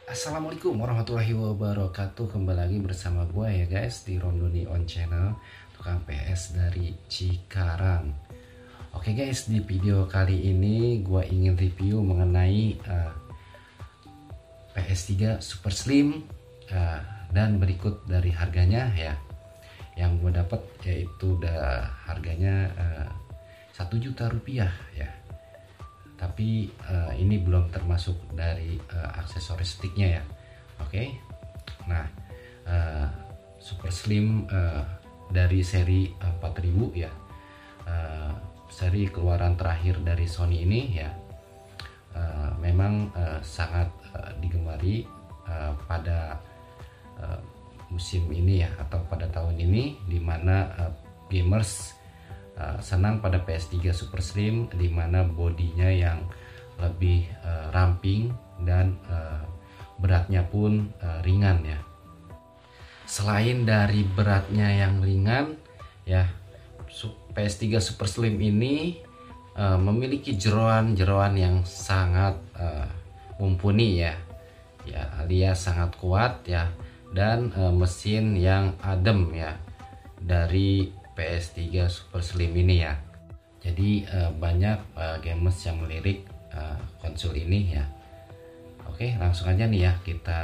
Assalamualaikum warahmatullahi wabarakatuh. Kembali lagi bersama gue ya guys di Rondoni On Channel, tukang PS dari Cikarang. Oke guys, di video kali ini gue ingin review mengenai PS3 Super Slim, dan berikut dari harganya ya. Yang gue dapat yaitu harganya 1 juta rupiah ya. Tapi ini belum termasuk dari aksesoris sticknya ya. Oke. Nah, Super Slim dari seri 4000 ya, seri keluaran terakhir dari Sony ini ya, memang sangat digemari pada musim ini ya, atau pada tahun ini, dimana gamers senang pada PS3 Super Slim, dimana bodinya yang lebih ramping dan beratnya pun ringan ya. Selain dari beratnya yang ringan ya, PS3 Super Slim ini memiliki jeroan-jeroan yang sangat mumpuni ya, alias sangat kuat ya, dan mesin yang adem ya dari PS3 Super Slim ini ya. Jadi banyak gamers yang melirik konsol ini ya. Oke, langsung aja nih ya kita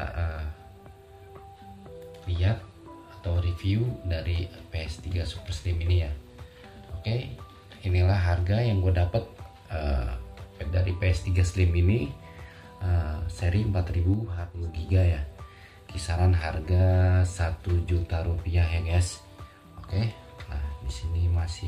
lihat atau review dari PS3 Super Slim ini ya. Oke, inilah harga yang gue dapat dari PS3 Slim ini, seri 4000 40 GB ya. Kisaran harga 1 juta rupiah ya guys. Oke. Nah, di sini masih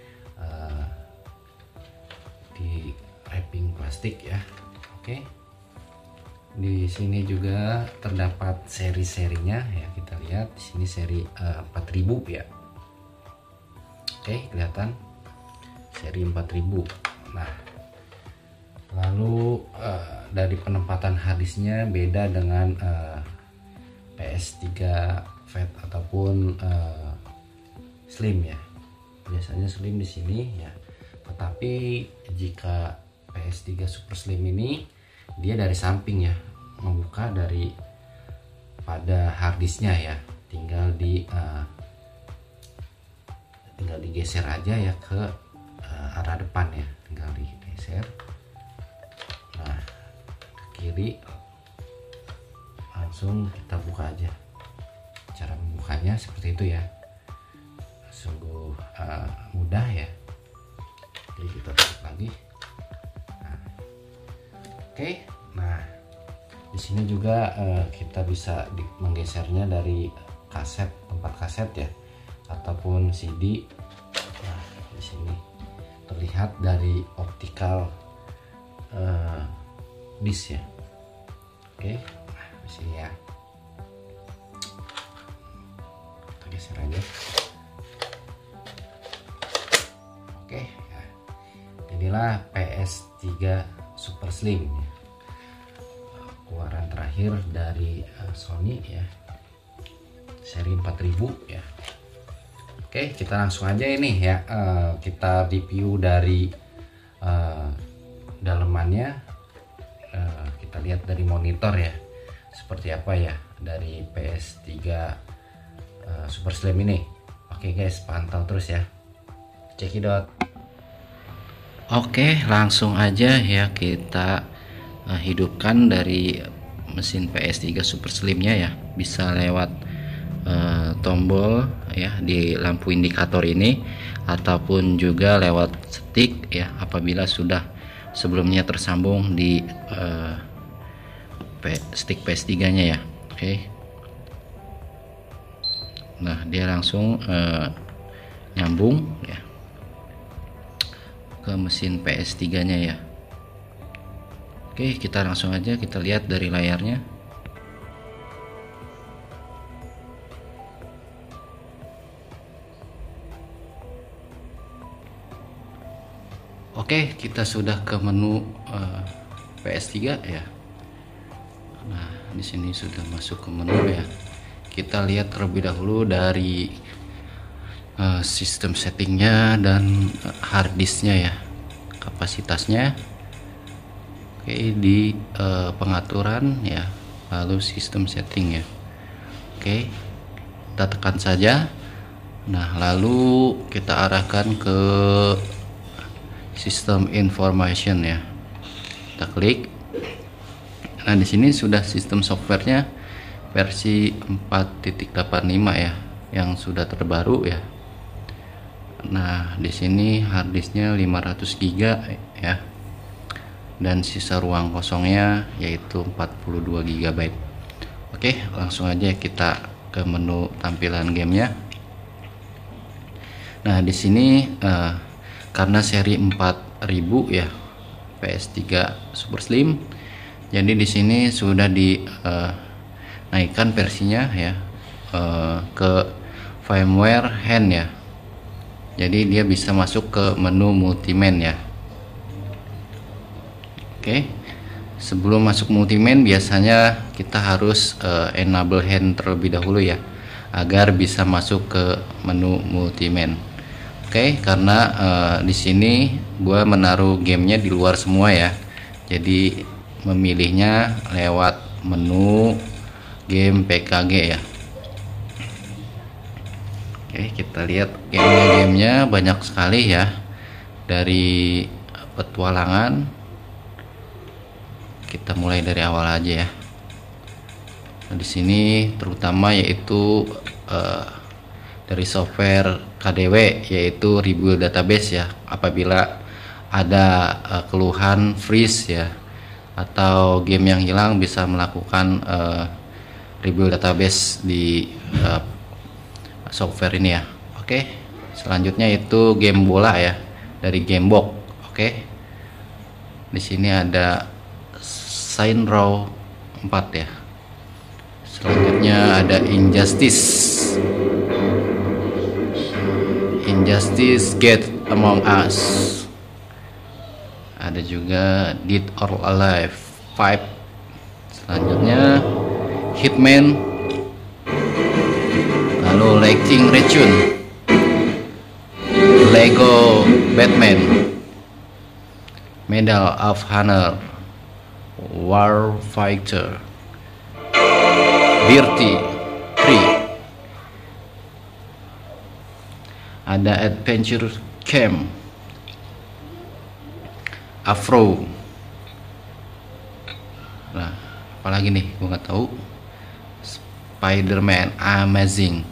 di wrapping plastik ya. Oke. Di sini juga terdapat seri-serinya ya. Kita lihat di sini seri 4000 ya. Oke, kelihatan seri 4000. Nah, lalu dari penempatan harddisknya beda dengan PS3 Fat ataupun Slim ya. Biasanya Slim di sini ya. Tetapi jika PS3 Super Slim ini dia dari samping ya, membuka dari pada harddisknya ya. Tinggal digeser aja ya ke arah depan ya. Tinggal digeser. Nah, ke kiri langsung kita buka aja. Cara membukanya seperti itu ya. Sungguh mudah ya. Jadi kita tutup lagi. Nah, oke. Nah, di sini juga kita bisa menggesernya dari kaset, tempat kaset ya, ataupun CD. Nah, di sini terlihat dari optical disc ya. Oke. Nah, di sini ya. Kita geser aja. Oke, ya. Inilah PS3 Super Slim ya. Keluaran terakhir dari Sony ya, seri 4000 ya. Oke, kita langsung aja ini ya, kita review dari dalemannya. Kita lihat dari monitor ya, seperti apa ya dari PS3 Super Slim ini. Oke guys, pantau terus ya. Cekidot. Oke, langsung aja ya kita hidupkan dari mesin PS3 Super Slimnya ya. Bisa lewat tombol ya di lampu indikator ini, ataupun juga lewat stick ya apabila sudah sebelumnya tersambung di stick PS3 nya ya. Oke. Nah, dia langsung nyambung ya ke mesin PS3 nya ya. Oke, kita langsung aja kita lihat dari layarnya. Oke, kita sudah ke menu PS3 ya. Nah, di sini sudah masuk ke menu ya. Kita lihat terlebih dahulu dari sistem settingnya dan harddisknya ya, kapasitasnya. Oke, di pengaturan ya, lalu sistem setting ya. Oke, kita tekan saja. Nah, lalu kita arahkan ke sistem information ya. Kita klik. Nah, di sini sudah sistem softwarenya versi 4.85 ya, yang sudah terbaru ya. Nah, di sini harddisknya 500 GB ya, dan sisa ruang kosongnya yaitu 42 GB. Oke, langsung aja kita ke menu tampilan gamenya. Nah, di sini karena seri 4000 ya, PS3 Super Slim, jadi di sini sudah dinaikkan versinya ya ke firmware hand ya. Jadi dia bisa masuk ke menu multiman ya. Oke, sebelum masuk multiman biasanya kita harus enable hand terlebih dahulu ya, agar bisa masuk ke menu multiman. Oke, karena di sini gua menaruh gamenya di luar semua ya, jadi memilihnya lewat menu game PKG ya. Oke, kita lihat gamenya banyak sekali ya, dari petualangan. Kita mulai dari awal aja ya. Nah, di sini terutama yaitu dari software KDW, yaitu rebuild database ya. Apabila ada keluhan freeze ya, atau game yang hilang, bisa melakukan rebuild database di software ini ya. Oke, selanjutnya itu game bola ya, dari Gamebox. Oke, di sini ada Saints Row 4 ya. Selanjutnya ada Injustice Get Among Us. Ada juga Dead or Alive 5. Selanjutnya Hitman, lalu Lightning Raccoon, Lego Batman, Medal of Honor, Warfighter, Dirty 3. Ada Adventure Camp, Afro. Nah, apalagi nih, gua nggak tahu. Spider-Man Amazing,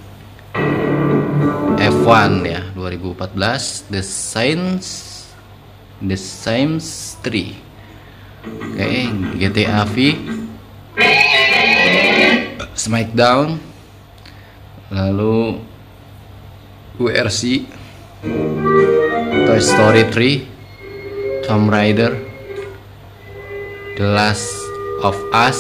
F1 ya 2014, The Sims 3. Oke, GTA V, Smackdown, lalu WRC, Toy Story 3, Tomb Raider, The Last of Us,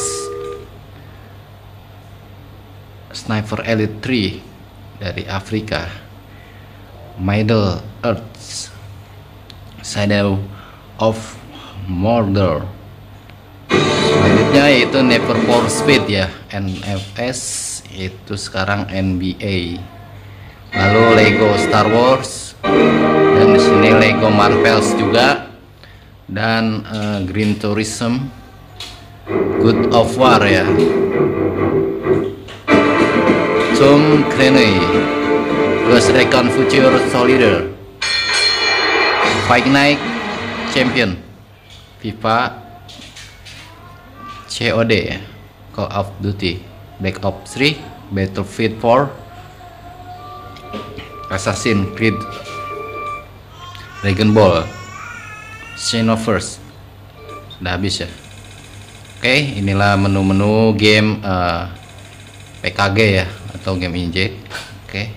Sniper Elite 3 dari Afrika, Middle Earth, Shadow of Mordor. Selanjutnya yaitu Need for Speed ya, NFS, itu sekarang NBA. Lalu Lego Star Wars, dan di sini Lego Marvels juga, dan Green Tourism, God of War ya, Tom Clancy, Ghost Recon Future Soldier, Fight Night Champion, FIFA, COD ya, Call of Duty, Black Ops 3, Battlefield 4, Assassin's Creed, Dragon Ball, Xenoverse. Sudah habis ya. Oke, inilah menu-menu game PKG ya, atau game inject. Oke,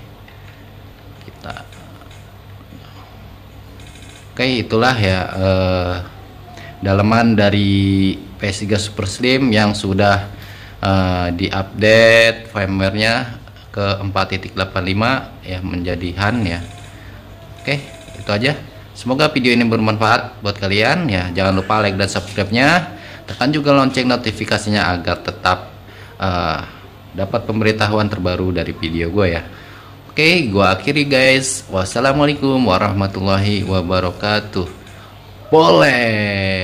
itulah ya dalaman dari PS3 Super Slim yang sudah diupdate firmware-nya ke 4.85 ya, menjadi HAN ya. Oke, itu aja. Semoga video ini bermanfaat buat kalian ya. Jangan lupa like dan subscribe-nya. Tekan juga lonceng notifikasinya agar tetap dapat pemberitahuan terbaru dari video gue ya. Oke, gue akhiri guys. Wassalamualaikum warahmatullahi wabarakatuh. Boleh.